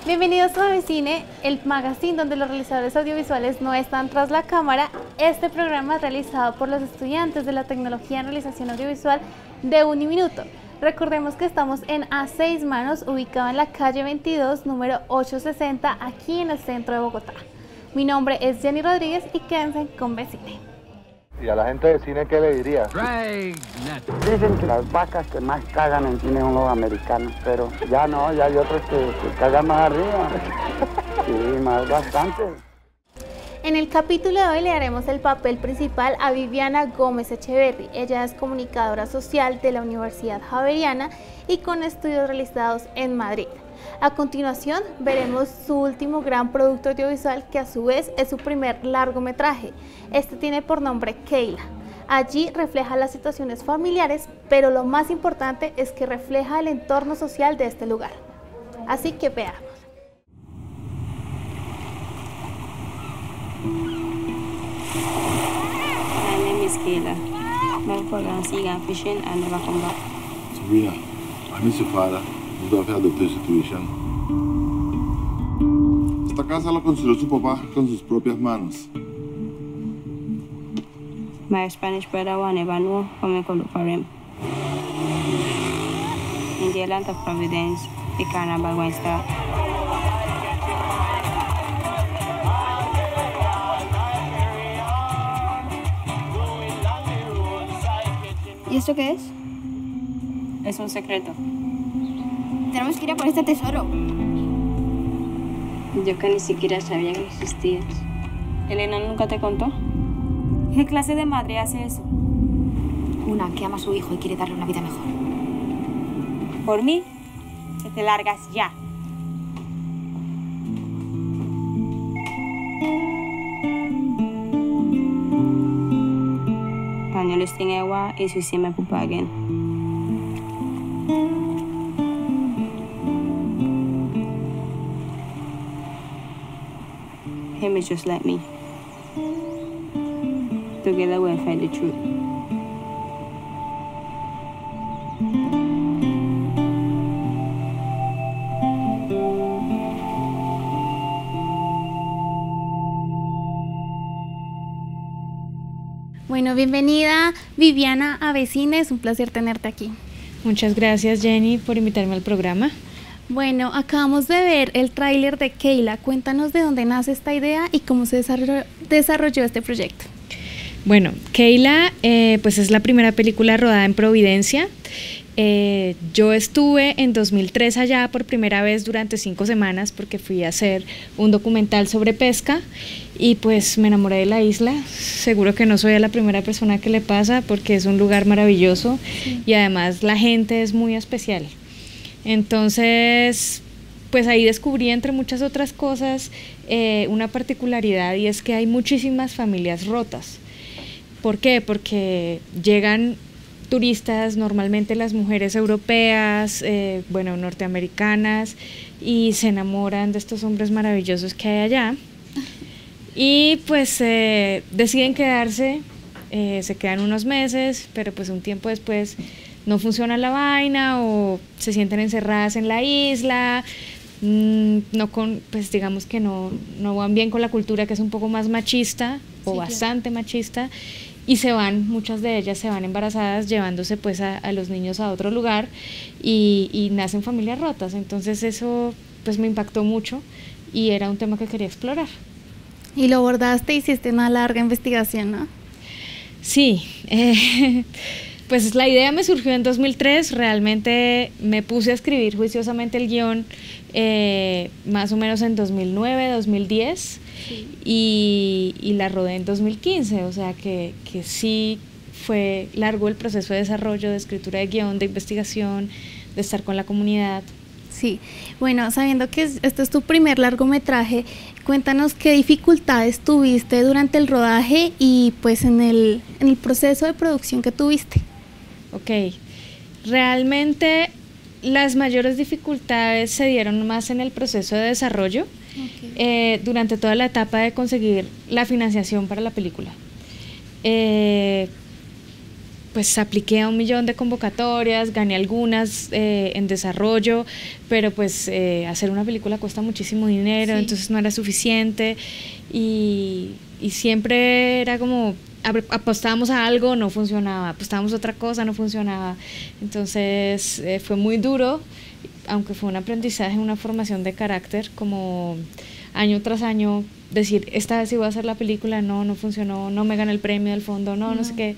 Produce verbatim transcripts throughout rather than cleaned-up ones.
Bienvenidos a Avecine, el magazine donde los realizadores audiovisuales no están tras la cámara. Este programa es realizado por los estudiantes de la tecnología en realización audiovisual de Uniminuto. Recordemos que estamos en A seis Manos, ubicado en la calle veintidós, número ochocientos sesenta, aquí en el centro de Bogotá. Mi nombre es Jenny Rodríguez y quédense con Avecine. ¿Y a la gente de cine qué le diría? Dicen que las vacas que más cagan en cine son los americanos, pero ya no, ya hay otros que, que cagan más arriba. Sí, más bastante. En el capítulo de hoy le daremos el papel principal a Viviana Gómez Echeverry. Ella es comunicadora social de la Universidad Javeriana y con estudios realizados en Madrid. A continuación veremos su último gran producto audiovisual, que a su vez es su primer largometraje. Este tiene por nombre Keila. Allí refleja las situaciones familiares, pero lo más importante es que refleja el entorno social de este lugar. Así que veamos. My name is Keila. My program Sigan Fishing and Never Come Back. Sabrina, I miss your father. I've had the situation. Esta casa la construyó su papá con sus propias manos. My Spanish brother will never know how I could look for him. In the land of Providence, the carnival will start. ¿Y esto qué es? Es un secreto. Tenemos que ir a por este tesoro. Yo que ni siquiera sabía que existías. ¿Elena nunca te contó? ¿Qué clase de madre hace eso? Una que ama a su hijo y quiere darle una vida mejor. Por mí, que te largas ya. Cuando les tenga agua, eso sí me pupa again. Him is just like me. Together we'll find the truth. Bueno, bienvenida Viviana a Avecine, es un placer tenerte aquí. Muchas gracias, Jenny, por invitarme al programa. Bueno, acabamos de ver el tráiler de Keila. Cuéntanos de dónde nace esta idea y cómo se desarrolló, desarrolló este proyecto. Bueno, Keila eh, pues es la primera película rodada en Providencia. Eh, yo estuve en dos mil tres allá por primera vez durante cinco semanas porque fui a hacer un documental sobre pesca y pues me enamoré de la isla. Seguro que no soy la primera persona que le pasa porque es un lugar maravilloso, sí. Y además la gente es muy especial. Entonces, pues ahí descubrí, entre muchas otras cosas, eh, una particularidad, y es que hay muchísimas familias rotas. ¿Por qué? Porque llegan turistas, normalmente las mujeres europeas, eh, bueno, norteamericanas, y se enamoran de estos hombres maravillosos que hay allá, y pues eh, deciden quedarse, eh, se quedan unos meses, pero pues un tiempo después no funciona la vaina o se sienten encerradas en la isla, mmm, no con, pues digamos que no, no van bien con la cultura, que es un poco más machista o sí, bastante claro. machista, y se van, muchas de ellas se van embarazadas llevándose pues a, a los niños a otro lugar y, y nacen familias rotas. Entonces eso pues me impactó mucho y era un tema que quería explorar. Y lo abordaste, hiciste una larga investigación, ¿no? Sí, eh, pues la idea me surgió en dos mil tres, realmente me puse a escribir juiciosamente el guión eh, más o menos en dos mil nueve, dos mil diez, sí. y, y la rodé en dos mil quince, o sea que, que sí fue largo el proceso de desarrollo, de escritura de guión, de investigación, de estar con la comunidad. Sí, bueno, sabiendo que este es tu primer largometraje, cuéntanos qué dificultades tuviste durante el rodaje y pues en el, en el proceso de producción que tuviste. Ok, realmente las mayores dificultades se dieron más en el proceso de desarrollo, okay. eh, durante toda la etapa de conseguir la financiación para la película. Eh, pues apliqué a un millón de convocatorias, gané algunas eh, en desarrollo, pero pues eh, hacer una película cuesta muchísimo dinero, sí. Entonces no era suficiente y, y siempre era como apostábamos a algo, no funcionaba, apostábamos a otra cosa, no funcionaba. Entonces eh, fue muy duro, aunque fue un aprendizaje, una formación de carácter, como año tras año decir, esta vez sí voy a hacer la película, no, no funcionó, no me gané el premio del fondo, no, no, no sé qué.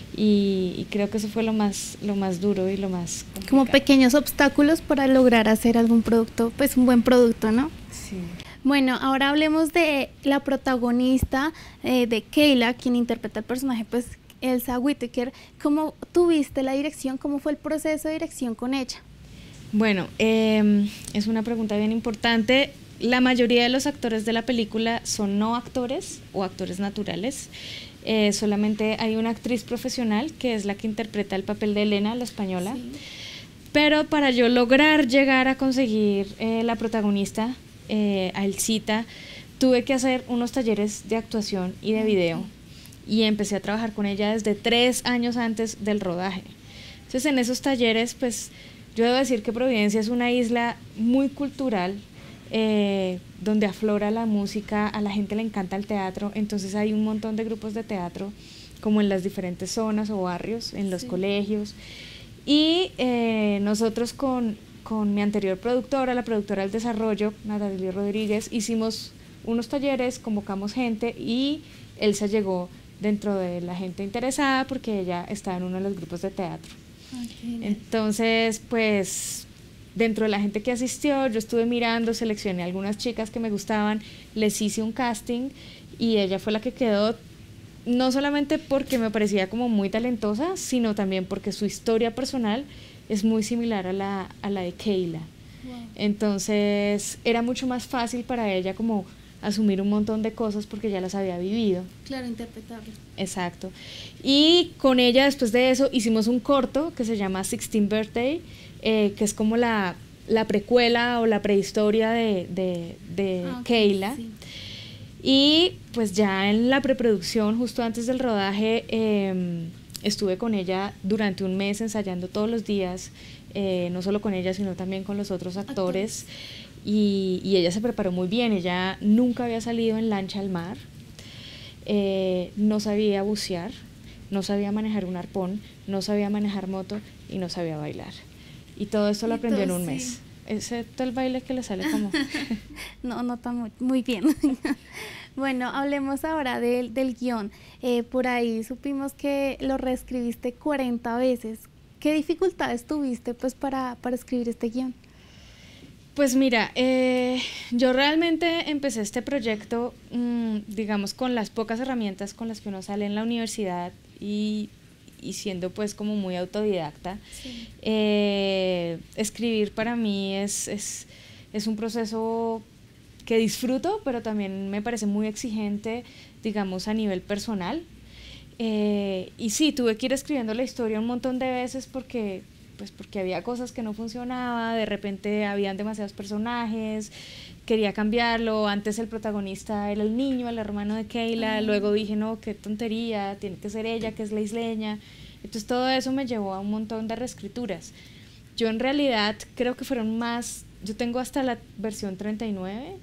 Y, y creo que eso fue lo más, lo más duro y lo más complicado. Como pequeños obstáculos para lograr hacer algún producto, pues un buen producto, ¿no? Sí. Bueno, ahora hablemos de la protagonista, eh, de Kayla, quien interpreta el personaje, pues Elsa Whittaker. ¿Cómo tuviste la dirección? ¿Cómo fue el proceso de dirección con ella? Bueno, eh, es una pregunta bien importante. La mayoría de los actores de la película son no actores o actores naturales. Eh, solamente hay una actriz profesional que es la que interpreta el papel de Elena, la española. Sí. Pero para yo lograr llegar a conseguir eh, la protagonista, eh, a Elsita, tuve que hacer unos talleres de actuación y de video. Y empecé a trabajar con ella desde tres años antes del rodaje. Entonces en esos talleres, pues yo debo decir que Providencia es una isla muy cultural, Eh, donde aflora la música, a la gente le encanta el teatro, entonces hay un montón de grupos de teatro como en las diferentes zonas o barrios, en los sí. colegios, y eh, nosotros con, con mi anterior productora, la productora del desarrollo, Natalia Rodríguez, hicimos unos talleres, convocamos gente y Elsa llegó dentro de la gente interesada porque ella estaba en uno de los grupos de teatro. Okay. Entonces, pues dentro de la gente que asistió, yo estuve mirando, seleccioné algunas chicas que me gustaban, les hice un casting y ella fue la que quedó, no solamente porque me parecía como muy talentosa, sino también porque su historia personal es muy similar a la, a la de Kayla. Wow. Entonces era mucho más fácil para ella como asumir un montón de cosas porque ya las había vivido. Claro, interpretarlo. Exacto. Y con ella, después de eso, hicimos un corto que se llama sixteenth Birthday, eh, que es como la, la precuela o la prehistoria de, de, de ah, okay, Kayla. Sí. Y pues ya en la preproducción, justo antes del rodaje, eh, estuve con ella durante un mes ensayando todos los días, eh, no solo con ella, sino también con los otros actores. actores. Y, y ella se preparó muy bien, ella nunca había salido en lancha al mar, eh, no sabía bucear, no sabía manejar un arpón, no sabía manejar moto y no sabía bailar. Y todo esto lo aprendió en un mes, sí. Excepto el baile que le sale como... no, no está muy, muy bien. Bueno, hablemos ahora del, del guión. Eh, por ahí supimos que lo reescribiste cuarenta veces. ¿Qué dificultades tuviste pues, para, para escribir este guión? Pues mira, eh, yo realmente empecé este proyecto, mmm, digamos, con las pocas herramientas con las que uno sale en la universidad y, y siendo pues como muy autodidacta. Sí. Eh, escribir para mí es, es, es un proceso que disfruto, pero también me parece muy exigente, digamos, a nivel personal. Eh, y sí, tuve que ir escribiendo la historia un montón de veces porque... pues porque había cosas que no funcionaban, de repente habían demasiados personajes, quería cambiarlo, antes el protagonista era el niño, el hermano de Kayla, uh-huh. Luego dije, no, qué tontería, tiene que ser ella, que es la isleña, entonces todo eso me llevó a un montón de reescrituras. Yo en realidad creo que fueron más, yo tengo hasta la versión treinta y nueve,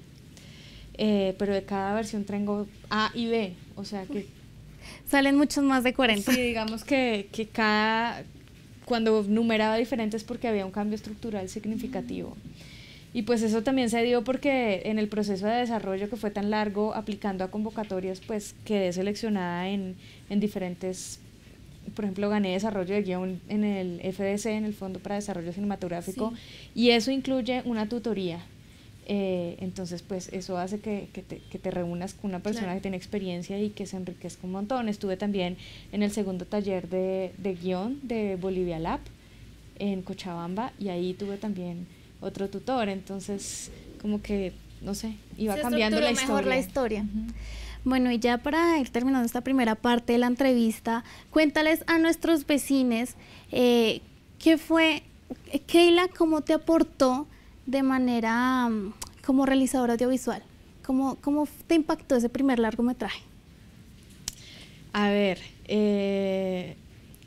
eh, pero de cada versión tengo A y B, o sea que... Salen muchos más de cuarenta. Sí, digamos que, que cada... cuando numeraba diferentes porque había un cambio estructural significativo. Y pues eso también se dio porque en el proceso de desarrollo que fue tan largo, aplicando a convocatorias, pues quedé seleccionada en, en diferentes, por ejemplo, gané desarrollo de guión en el F D C, en el Fondo para Desarrollo Cinematográfico, sí. Y eso incluye una tutoría. Eh, entonces pues eso hace que, que, te, que te reúnas con una persona claro. que tiene experiencia y que se enriquezca un montón. Estuve también en el segundo taller de, de guión de Bolivia Lab en Cochabamba y ahí tuve también otro tutor, entonces como que no sé, iba se cambiando la historia. Mejor la historia. Uh-huh. Bueno, y ya para ir terminando esta primera parte de la entrevista, cuéntales a nuestros vecinos eh, qué fue, Kayla, cómo te aportó de manera um, como realizadora audiovisual. ¿Cómo, ¿Cómo te impactó ese primer largometraje? A ver, eh,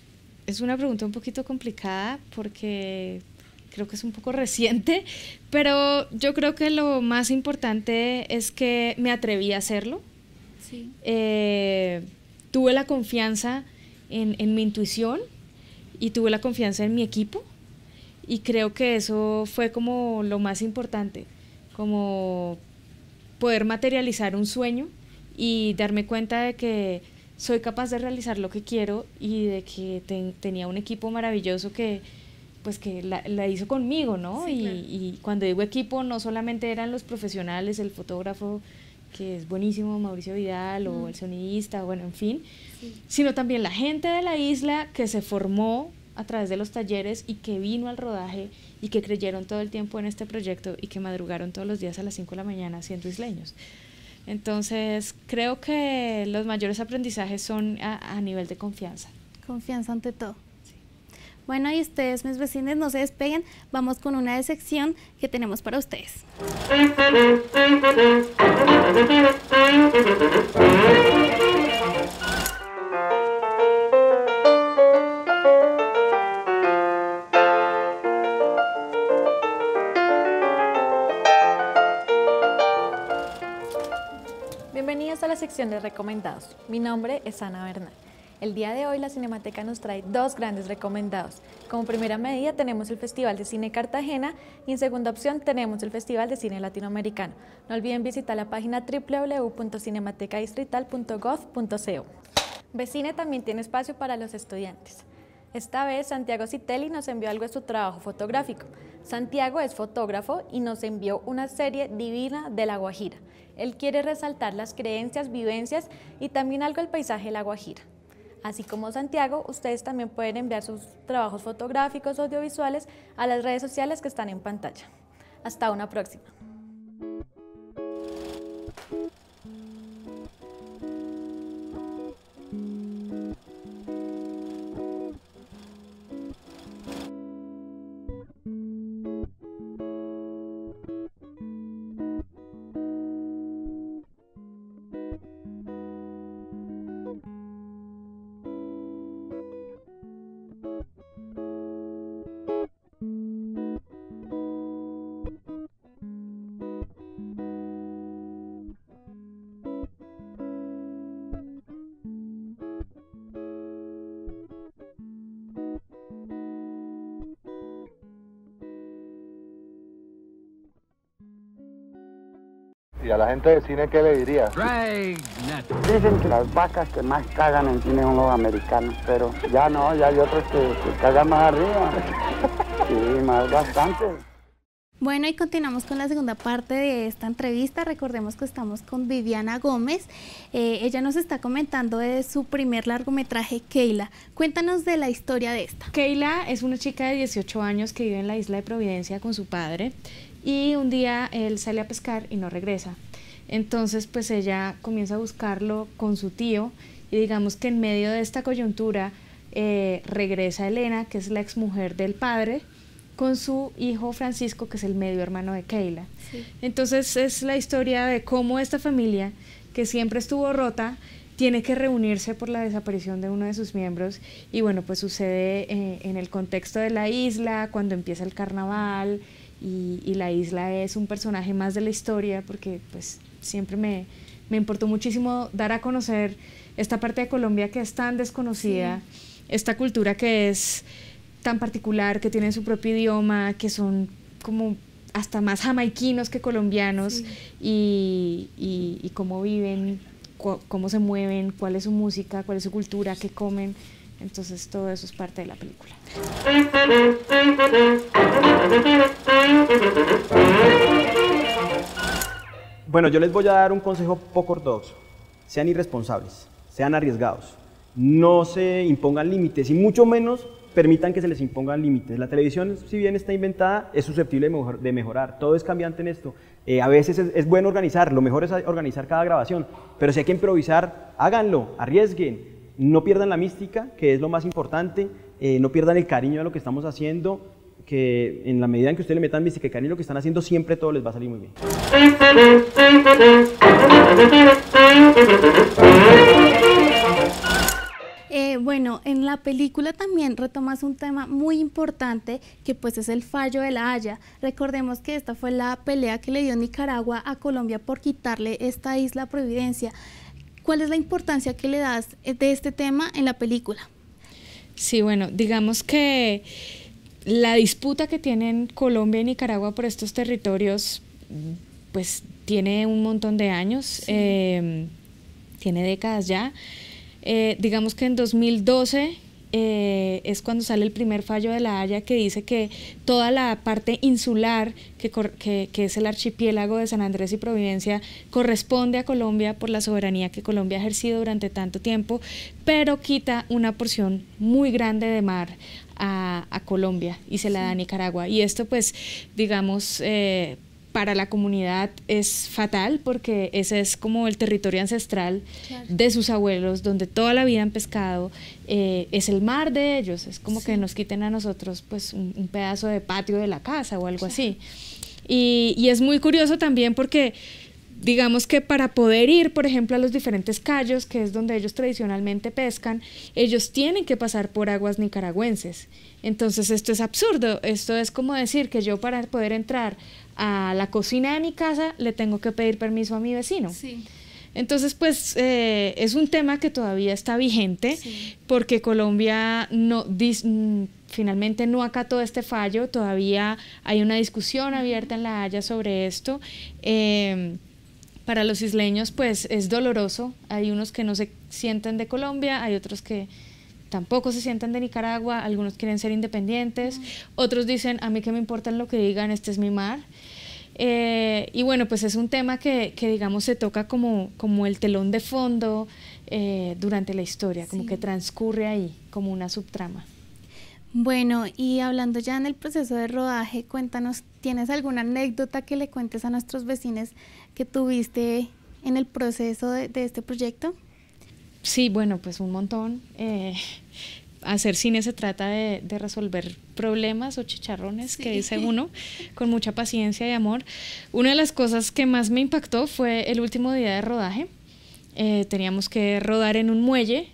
es una pregunta un poquito complicada porque creo que es un poco reciente, pero yo creo que lo más importante es que me atreví a hacerlo. Sí. Eh, tuve la confianza en, en mi intuición y tuve la confianza en mi equipo, y creo que eso fue como lo más importante, como poder materializar un sueño y darme cuenta de que soy capaz de realizar lo que quiero y de que ten, tenía un equipo maravilloso que pues que la, la hizo conmigo, ¿no? Sí, y, claro. y cuando digo equipo, no solamente eran los profesionales, el fotógrafo, que es buenísimo, Mauricio Vidal, mm. o el sonidista, bueno, en fin, sí. sino también la gente de la isla que se formó a través de los talleres y que vino al rodaje y que creyeron todo el tiempo en este proyecto y que madrugaron todos los días a las cinco de la mañana siendo isleños. Entonces, creo que los mayores aprendizajes son a, a nivel de confianza. Confianza ante todo. Sí. Bueno, y ustedes, mis vecinos, no se despeguen. Vamos con una sección que tenemos para ustedes. Bienvenidos a la sección de recomendados. Mi nombre es Ana Bernal. El día de hoy la Cinemateca nos trae dos grandes recomendados. Como primera medida tenemos el Festival de Cine Cartagena y en segunda opción tenemos el Festival de Cine Latinoamericano. No olviden visitar la página doble u doble u doble u punto cinematecadistrital punto gov punto co. Vecine también tiene espacio para los estudiantes. Esta vez Santiago Citelli nos envió algo de su trabajo fotográfico. Santiago es fotógrafo y nos envió una serie divina de La Guajira. Él quiere resaltar las creencias, vivencias y también algo del paisaje de La Guajira. Así como Santiago, ustedes también pueden enviar sus trabajos fotográficos o audiovisuales a las redes sociales que están en pantalla. Hasta una próxima. ¿Y a la gente de cine qué le diría? Dicen que las vacas que más cagan en cine son los americanos, pero ya no, ya hay otros que, que cagan más arriba. Sí, más bastante. Bueno, y continuamos con la segunda parte de esta entrevista. Recordemos que estamos con Viviana Gómez. Eh, ella nos está comentando de su primer largometraje, Keila. Cuéntanos de la historia de esta. Keila es una chica de dieciocho años que vive en la isla de Providencia con su padre, y un día él sale a pescar y no regresa. Entonces pues ella comienza a buscarlo con su tío, y digamos que en medio de esta coyuntura eh, regresa Elena, que es la exmujer del padre, con su hijo Francisco, que es el medio hermano de Keila. Sí. Entonces es la historia de cómo esta familia, que siempre estuvo rota, tiene que reunirse por la desaparición de uno de sus miembros, y bueno, pues sucede eh, en el contexto de la isla, cuando empieza el carnaval, y, y la isla es un personaje más de la historia, porque pues siempre me, me importó muchísimo dar a conocer esta parte de Colombia que es tan desconocida, sí. esta cultura que es tan particular, que tienen su propio idioma, que son como hasta más jamaiquinos que colombianos, sí. y, y, y cómo viven, cu cómo se mueven, cuál es su música, cuál es su cultura, qué comen. Entonces todo eso es parte de la película. Bueno, yo les voy a dar un consejo poco ortodoxo. Sean irresponsables, sean arriesgados, no se impongan límites y mucho menos permitan que se les impongan límites. La televisión, si bien está inventada, es susceptible de, mejor, de mejorar, todo es cambiante en esto. Eh, a veces es, es bueno organizar, lo mejor es organizar cada grabación, pero si hay que improvisar, háganlo, arriesguen, no pierdan la mística, que es lo más importante, eh, no pierdan el cariño de lo que estamos haciendo, que en la medida en que ustedes le metan mística y cariño a lo que están haciendo, siempre todo les va a salir muy bien. Eh, bueno, en la película también retomas un tema muy importante que pues es el fallo de La Haya. Recordemos que esta fue la pelea que le dio Nicaragua a Colombia por quitarle esta isla Providencia. ¿Cuál es la importancia que le das de este tema en la película? Sí, bueno, digamos que la disputa que tienen Colombia y Nicaragua por estos territorios pues tiene un montón de años, sí. eh, tiene décadas ya. Eh, digamos que en dos mil doce eh, es cuando sale el primer fallo de La Haya que dice que toda la parte insular, que, que, que es el archipiélago de San Andrés y Providencia, corresponde a Colombia por la soberanía que Colombia ha ejercido durante tanto tiempo, pero quita una porción muy grande de mar a, a Colombia y se la da a Nicaragua. Y esto pues, digamos, eh, para la comunidad es fatal porque ese es como el territorio ancestral, claro, de sus abuelos, donde toda la vida han pescado, eh, es el mar de ellos, es como sí. que nos quiten a nosotros pues un, un pedazo de patio de la casa o algo claro. así. Y, y es muy curioso también porque digamos que para poder ir, por ejemplo, a los diferentes cayos, que es donde ellos tradicionalmente pescan, ellos tienen que pasar por aguas nicaragüenses. Entonces esto es absurdo, esto es como decir que yo para poder entrar a la cocina de mi casa le tengo que pedir permiso a mi vecino. Sí. Entonces pues eh, es un tema que todavía está vigente, sí. porque Colombia no dis, finalmente no acató este fallo, todavía hay una discusión abierta en La Haya sobre esto. Eh, para los isleños pues es doloroso, hay unos que no se sienten de Colombia, hay otros que tampoco se sienten de Nicaragua, algunos quieren ser independientes, uh-huh. otros dicen a mí que me importa lo que digan, este es mi mar. Eh, y bueno, pues es un tema que, que digamos se toca como, como el telón de fondo eh, durante la historia, sí. como que transcurre ahí, como una subtrama. Bueno, y hablando ya en el proceso de rodaje, cuéntanos, ¿tienes alguna anécdota que le cuentes a nuestros vecinos que tuviste en el proceso de, de este proyecto? Sí, bueno, pues un montón. Eh, hacer cine se trata de, de resolver problemas o chicharrones, sí. que dice uno, con mucha paciencia y amor. Una de las cosas que más me impactó fue el último día de rodaje. Eh, teníamos que rodar en un muelle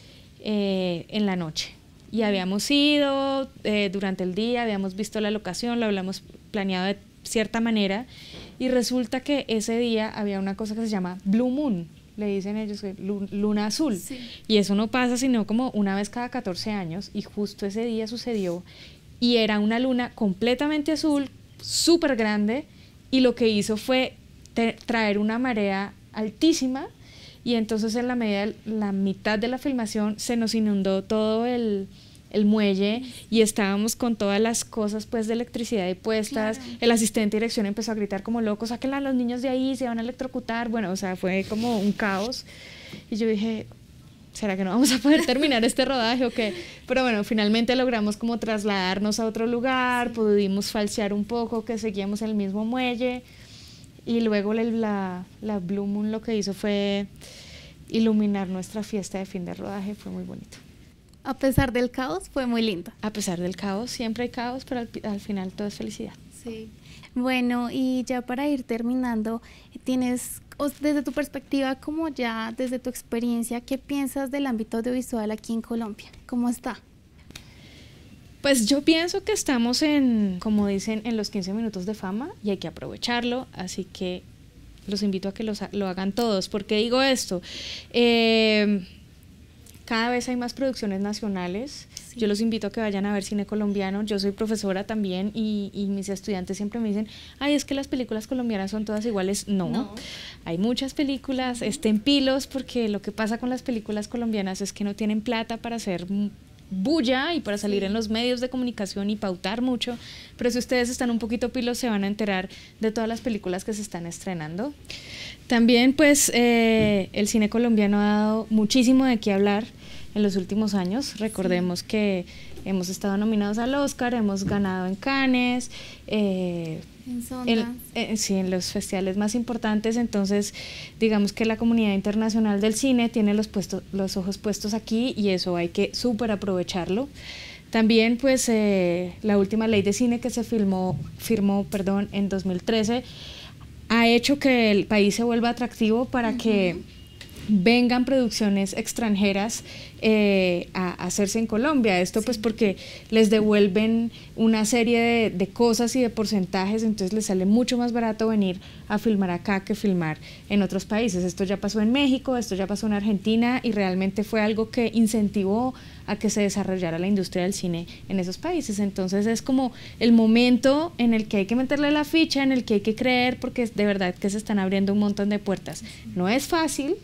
eh, en la noche. Y habíamos ido eh, durante el día, habíamos visto la locación, lo habíamos planeado de cierta manera, y resulta que ese día había una cosa que se llama Blue Moon, le dicen ellos, luna azul, sí. y eso no pasa sino como una vez cada catorce años, y justo ese día sucedió, y era una luna completamente azul, súper grande, y lo que hizo fue traer una marea altísima, y entonces en la, media, la mitad de la filmación se nos inundó todo el, el muelle y estábamos con todas las cosas pues de electricidad y puestas, claro. el asistente de dirección empezó a gritar como loco, sáquenla a los niños de ahí, se van a electrocutar, bueno, o sea, fue como un caos, y yo dije, ¿será que no vamos a poder terminar este rodaje o qué? Pero bueno, finalmente logramos como trasladarnos a otro lugar, pudimos falsear un poco que seguíamos en el mismo muelle, y luego la, la, la Blue Moon lo que hizo fue iluminar nuestra fiesta de fin de rodaje, fue muy bonito. A pesar del caos, fue muy lindo. A pesar del caos, siempre hay caos, pero al, al final todo es felicidad. Sí. Bueno, y ya para ir terminando, tienes, desde tu perspectiva, como ya desde tu experiencia, ¿qué piensas del ámbito audiovisual aquí en Colombia? ¿Cómo está? Pues yo pienso que estamos en, como dicen, en los quince minutos de fama y hay que aprovecharlo, así que los invito a que los, lo hagan todos. ¿Por qué digo esto? Eh, cada vez hay más producciones nacionales, sí. yo los invito a que vayan a ver cine colombiano, yo soy profesora también y, y mis estudiantes siempre me dicen, ay, es que las películas colombianas son todas iguales. No, no. Hay muchas películas, estén pilos, porque lo que pasa con las películas colombianas es que no tienen plata para hacer bulla y para salir sí. en los medios de comunicación y pautar mucho, pero si ustedes están un poquito pilos se van a enterar de todas las películas que se están estrenando. También pues eh, el cine colombiano ha dado muchísimo de qué hablar en los últimos años. Recordemos sí. que hemos estado nominados al Oscar, hemos ganado en Cannes, eh, en, en, eh, sí, en los festivales más importantes. Entonces digamos que la comunidad internacional del cine tiene los, puestos, los ojos puestos aquí y eso hay que súper aprovecharlo. También pues eh, la última ley de cine que se firmó, firmó perdón, en dos mil trece ha hecho que el país se vuelva atractivo para uh-huh. que vengan producciones extranjeras eh, a, a hacerse en Colombia. Esto sí. Pues porque les devuelven una serie de, de cosas y de porcentajes, entonces les sale mucho más barato venir a filmar acá que filmar en otros países. Esto ya pasó en México, esto ya pasó en Argentina y realmente fue algo que incentivó a que se desarrollara la industria del cine en esos países. Entonces es como el momento en el que hay que meterle la ficha, en el que hay que creer, porque de verdad que se están abriendo un montón de puertas. No es fácil,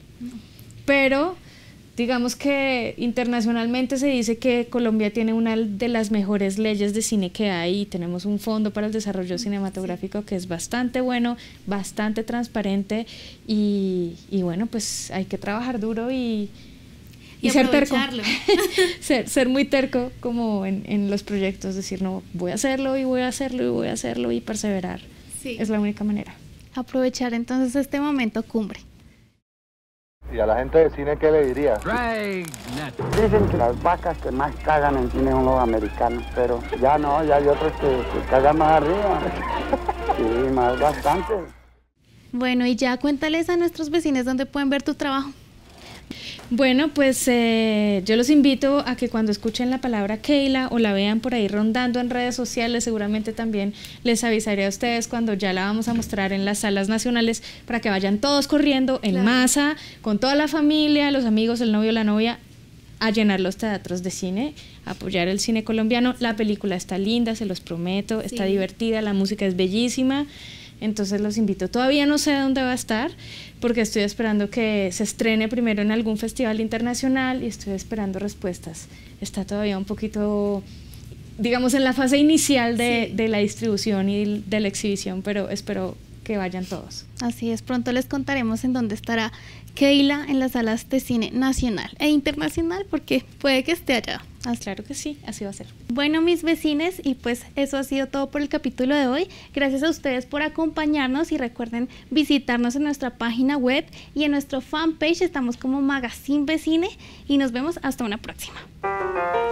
pero digamos que internacionalmente se dice que Colombia tiene una de las mejores leyes de cine que hay y tenemos un fondo para el desarrollo cinematográfico que es bastante bueno, bastante transparente y, y bueno, pues hay que trabajar duro y, y, y ser terco, ser, ser muy terco como en, en los proyectos, decir no, voy a hacerlo y voy a hacerlo y voy a hacerlo y perseverar, sí. Es la única manera. Aprovechar entonces este momento cumbre. ¿Y a la gente de cine qué le dirías? Dicen que las vacas que más cagan en cine son los americanos, pero ya no, ya hay otros que, que cagan más arriba. Sí, más bastante. Bueno, y ya cuéntales a nuestros vecinos dónde pueden ver tu trabajo. Bueno, pues eh, yo los invito a que cuando escuchen la palabra Keila o la vean por ahí rondando en redes sociales, seguramente también les avisaré a ustedes cuando ya la vamos a mostrar en las salas nacionales para que vayan todos corriendo en claro. masa, con toda la familia, los amigos, el novio, la novia, a llenar los teatros de cine, a apoyar el cine colombiano. La película está linda, se los prometo, está sí. divertida, la música es bellísima. Entonces los invito. Todavía no sé dónde va a estar porque estoy esperando que se estrene primero en algún festival internacional y estoy esperando respuestas. Está todavía un poquito, digamos, en la fase inicial de, sí. de la distribución y de la exhibición, pero espero que vayan todos. Así es, pronto les contaremos en dónde estará Keila en las salas de cine nacional e internacional, porque puede que esté allá. Ah, claro que sí, así va a ser. Bueno, mis vecines, y pues eso ha sido todo por el capítulo de hoy. Gracias a ustedes por acompañarnos y recuerden visitarnos en nuestra página web y en nuestro fanpage. Estamos como Magazine Vecine y nos vemos hasta una próxima.